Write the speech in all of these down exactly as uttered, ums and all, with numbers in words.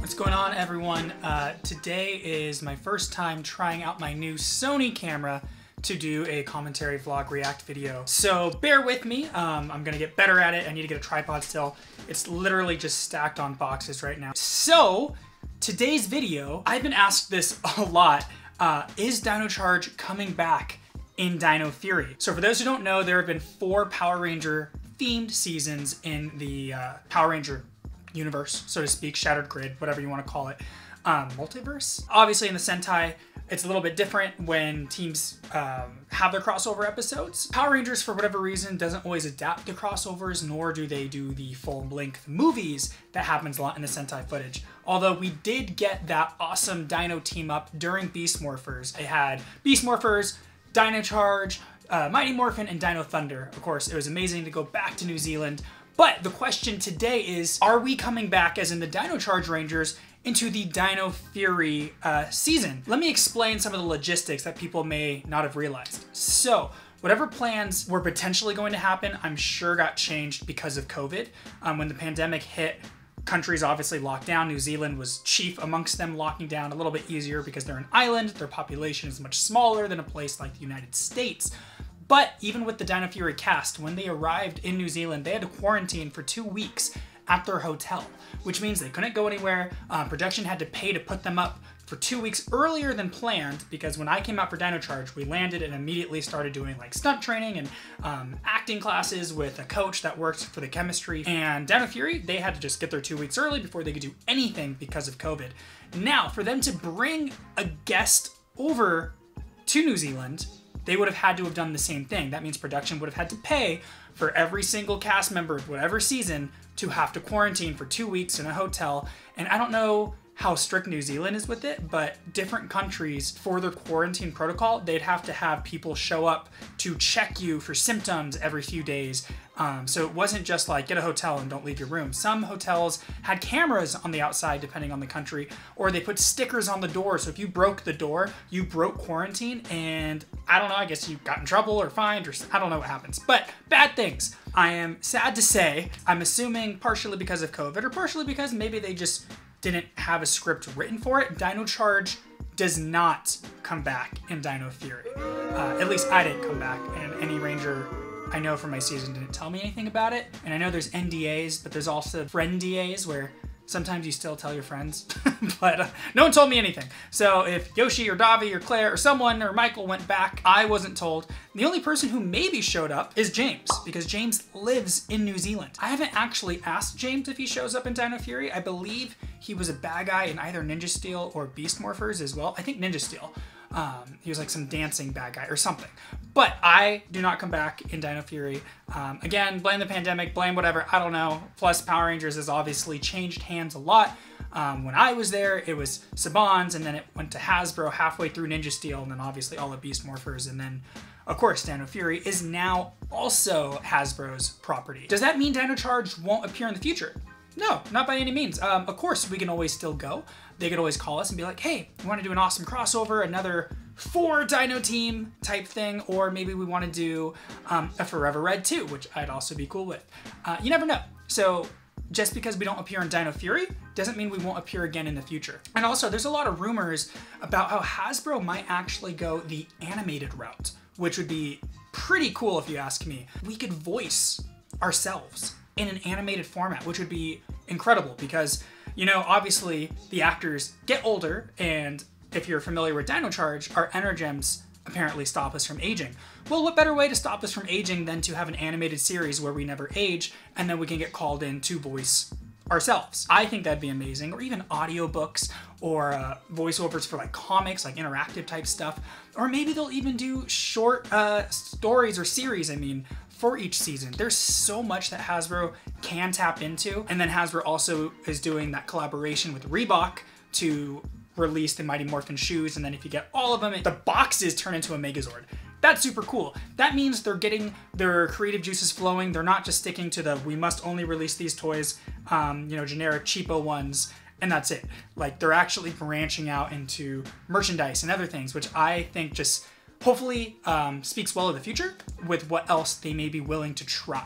What's going on, everyone? Uh, today is my first time trying out my new Sony camera to do a commentary vlog react video. So bear with me. Um, I'm gonna get better at it. I need to get a tripod still. It's literally just stacked on boxes right now. So today's video, I've been asked this a lot. Uh, is Dino Charge coming back in Dino Fury? So for those who don't know, there have been four Power Ranger themed seasons in the uh, Power Ranger universe, so to speak, Shattered Grid, whatever you want to call it. Um, multiverse? Obviously in the Sentai, it's a little bit different when teams um, have their crossover episodes. Power Rangers, for whatever reason, doesn't always adapt to crossovers, nor do they do the full-length movies that happens a lot in the Sentai footage. Although we did get that awesome Dino team-up during Beast Morphers. It had Beast Morphers, Dino Charge, uh, Mighty Morphin, and Dino Thunder. Of course, it was amazing to go back to New Zealand. But the question today is, are we coming back, as in the Dino Charge Rangers, into the Dino Fury uh, season? Let me explain some of the logistics that people may not have realized. So, whatever plans were potentially going to happen, I'm sure got changed because of COVID. Um, when the pandemic hit, countries obviously locked down. New Zealand was chief amongst them, locking down a little bit easier because they're an island. Their population is much smaller than a place like the United States. But even with the Dino Fury cast, when they arrived in New Zealand, they had to quarantine for two weeks at their hotel, which means they couldn't go anywhere. Uh, production had to pay to put them up for two weeks earlier than planned, because when I came out for Dino Charge, we landed and immediately started doing like stunt training and um, acting classes with a coach that worked for the chemistry. And Dino Fury, they had to just get there two weeks early before they could do anything because of COVID. Now, for them to bring a guest over to New Zealand, they would have had to have done the same thing. That means production would have had to pay for every single cast member of whatever season to have to quarantine for two weeks in a hotel. And I don't know how strict New Zealand is with it, but different countries, for their quarantine protocol, they'd have to have people show up to check you for symptoms every few days. Um, so it wasn't just like, get a hotel and don't leave your room. Some hotels had cameras on the outside, depending on the country, or they put stickers on the door. So if you broke the door, you broke quarantine, and I don't know, I guess you got in trouble or fined, or I don't know what happens. But bad things. I am sad to say, I'm assuming partially because of COVID, or partially because maybe they just didn't have a script written for it. Dino Charge does not come back in Dino Fury. Uh, at least I didn't come back, and any Ranger I know from my season didn't tell me anything about it. And I know there's N D As, but there's also friend D As where sometimes you still tell your friends, but uh, no one told me anything. So if Yoshi or Davi or Claire or someone or Michael went back, I wasn't told. The only person who maybe showed up is James, because James lives in New Zealand. I haven't actually asked James if he shows up in Dino Fury. I believe he was a bad guy in either Ninja Steel or Beast Morphers as well. I think Ninja Steel. Um, he was like some dancing bad guy or something. But I do not come back in Dino Fury. Um, again, blame the pandemic, blame whatever, I don't know. Plus, Power Rangers has obviously changed hands a lot. Um, when I was there, it was Saban's, and then it went to Hasbro halfway through Ninja Steel, and then obviously all of Beast Morphers, and then, of course, Dino Fury is now also Hasbro's property. Does that mean Dino Charge won't appear in the future? No, not by any means. Um, of course, we can always still go. They could always call us and be like, hey, we want to do an awesome crossover, another four Dino team type thing, or maybe we want to do um, a Forever Red two, which I'd also be cool with. Uh, you never know. So just because we don't appear in Dino Fury doesn't mean we won't appear again in the future. And also, there's a lot of rumors about how Hasbro might actually go the animated route, which would be pretty cool if you ask me. We could voice ourselves in an animated format, which would be incredible because, you know, obviously the actors get older, and if you're familiar with Dino Charge, our Energems apparently stop us from aging. Well, what better way to stop us from aging than to have an animated series where we never age, and then we can get called in to voice ourselves. I think that'd be amazing. Or even audiobooks, or uh, voiceovers for like comics, like interactive type stuff. Or maybe they'll even do short uh, stories or series, I mean, for each season. There's so much that Hasbro can tap into. And then Hasbro also is doing that collaboration with Reebok to release the Mighty Morphin shoes, and then if you get all of them, the boxes turn into a Megazord. That's super cool. That means they're getting their creative juices flowing. They're not just sticking to the, we must only release these toys, um, you know, generic cheapo ones, and that's it. Like, they're actually branching out into merchandise and other things, which I think just hopefully um, speaks well of the future with what else they may be willing to try.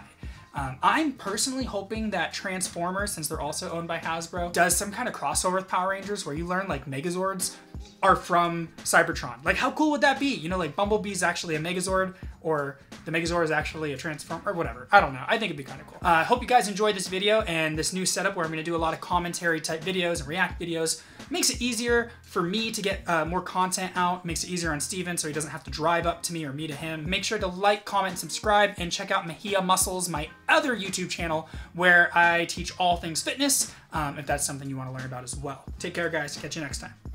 Um, I'm personally hoping that Transformers, since they're also owned by Hasbro, does some kind of crossover with Power Rangers where you learn like Megazords are from Cybertron. Like, how cool would that be? You know, like Bumblebee's actually a Megazord, or the Megazord is actually a Transformer, or whatever. I don't know. I think it'd be kind of cool. I uh, hope you guys enjoyed this video and this new setup where I'm going to do a lot of commentary type videos and react videos. Makes it easier for me to get uh, more content out. Makes it easier on Steven so he doesn't have to drive up to me or me to him. Make sure to like, comment, subscribe, and check out Mejia Muscles, my other YouTube channel where I teach all things fitness, um, if that's something you want to learn about as well. Take care, guys. Catch you next time.